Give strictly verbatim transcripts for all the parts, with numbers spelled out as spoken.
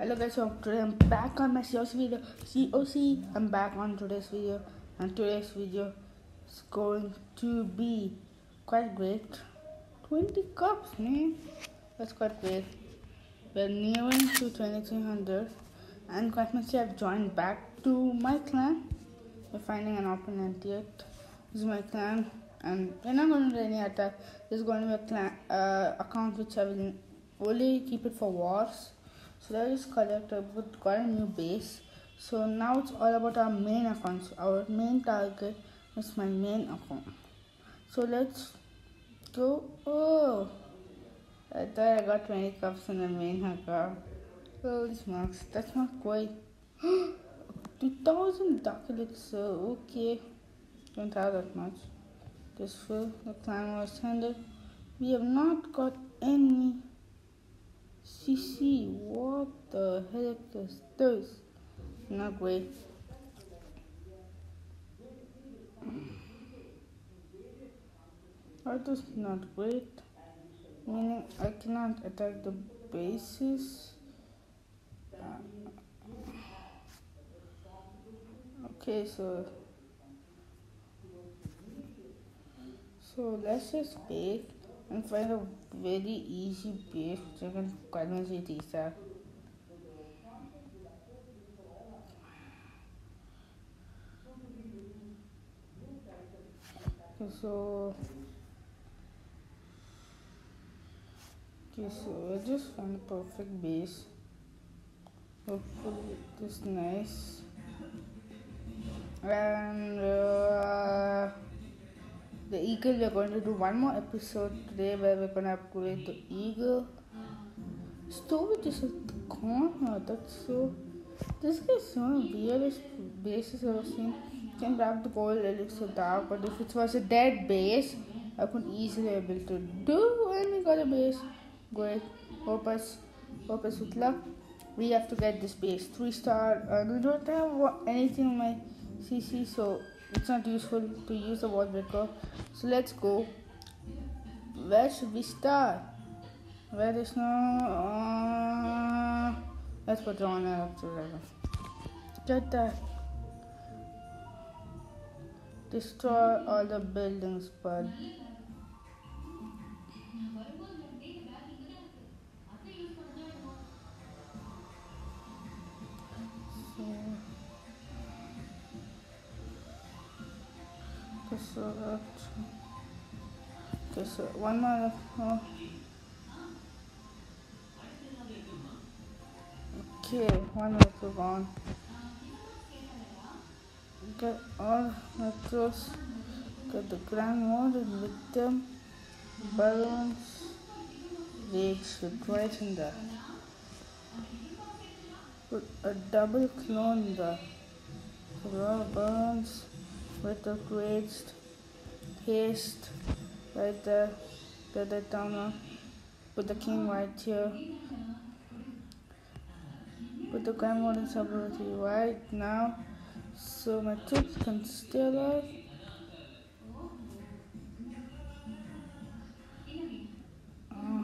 Hello guys, so today I'm back on my C O C video. C O C, I'm back on today's video, and today's video is going to be quite great. twenty cups, man. That's quite great. We're nearing to twenty-three hundred, and quite much I've joined back to my clan. We're finding an opponent yet. This is my clan, and we're not going to do any attack. This is going to be a clan uh, account which I will only keep it for wars. So that is collect. We got a new base. So now it's all about our main accounts. Our main target is my main account. So let's go. Oh, I thought I got twenty cups in the main account. Holy smokes, that's not quite. two thousand dark elixir. Okay, don't have that much. Just fill the clan was handled. We have not got any C C, what the heck is this? Not great. That is not great. Meaning I cannot attack the bases. Okay, so so let's just wait and find a very easy base which I can convince these are. Okay, so okay, so I just found a perfect base. Hopefully it is nice. And uh, the eagle, we're going to do one more episode today where we're going to upgrade the eagle. Storage is at the corner. That's so. This is one of the weirdest bases I've seen. You can grab the gold elixir dark, but if it was a dead base, I could easily able to do. And we got a base. Great. Hope us, hope us with luck. We have to get this base three star. Uh, we don't have anything in my C C, so it's not useful to use the wall breaker. So let's go. Where should we start? Where is no? Uh, let's put on up to level. Get that. Destroy all the buildings, bud. Okay, so that. Okay, so one more. Oh. Okay, one more gone. Get all metros. Get the grand mode and with them. Balloons. Rage right in there. Put a double clone there. Raw burns with the grades. Haste right there. Get that down. Put the king right here. Put the grand modern's ability right now, so my troops can stay alive. Uh,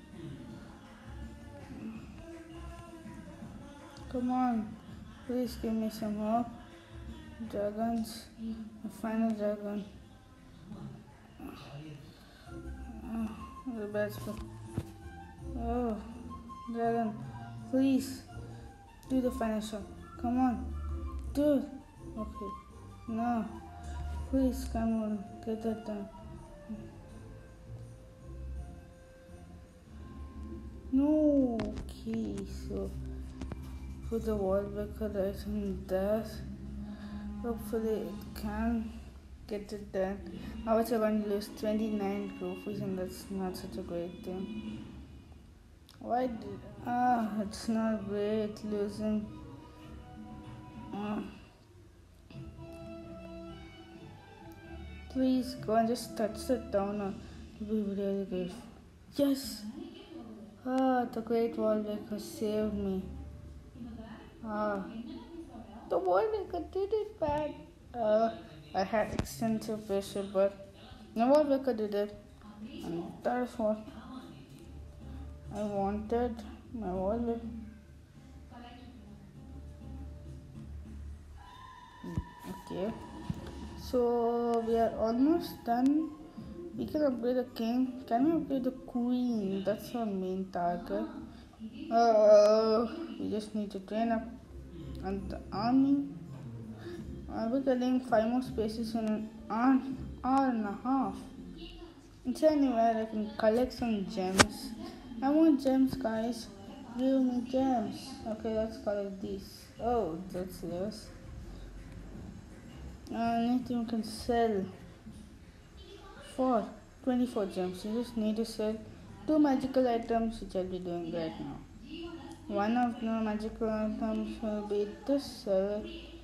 come on, please give me some hope. Dragons, the final dragon. Uh, the best. Oh, dragon, please. Do the final shot. Come on. Do it. Okay. No. Please, come on. Get that done. No. Okay, so put the wall breaker right in there. Hopefully it can get it done. I was going to lose twenty-nine trophies, and that's not such a great thing. Why did ah? It's not great losing. Uh, please go and just touch the downer. It'll be really good. Yes. Ah, the great wall breaker saved me. Ah, the wall breaker did it bad. Uh, I had extensive pressure, but the wall breaker did it, and that is what I wanted. My wall breaker. Okay, so we are almost done. We can upgrade the king. Can we upgrade the queen? That's our main target. Uh, we just need to train up and the army. Uh, we're getting five more spaces in an hour, hour and a half. It's anywhere I can collect some gems. I want gems, guys. Give me gems. Okay, let's collect these. Oh, that's yours. Uh, anything we can sell for twenty-four gems. You just need to sell two magical items, which I'll be doing right now. One of the magical items will be this. Uh,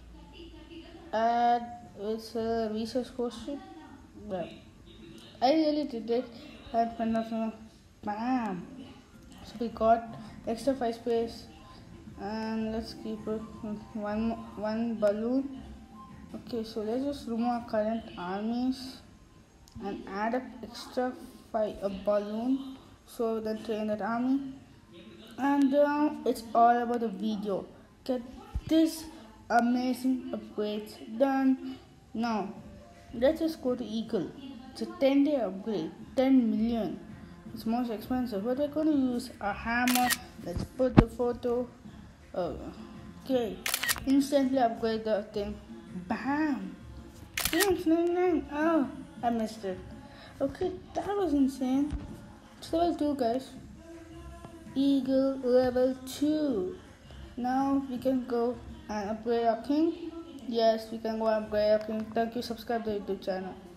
add it's a research potion. Well, I really did it. And kind of, uh, bam. So we got extra five space, and let's keep it one one balloon. Okay, so let's just remove our current armies and add up extra five a balloon. So then train that army, and uh, it's all about the video. Get this amazing upgrades done. Now let's just go to Eagle. It's a ten day upgrade, ten million. It's most expensive, but we're going to use a hammer. Let's put the photo. Oh, okay, instantly upgrade the thing. Bam! Games ninety-nine. Oh, I missed it. Okay, that was insane. It's level two, guys. Eagle level two. Now we can go and upgrade our king. Yes, we can go and upgrade our king. Thank you. Subscribe to the YouTube channel.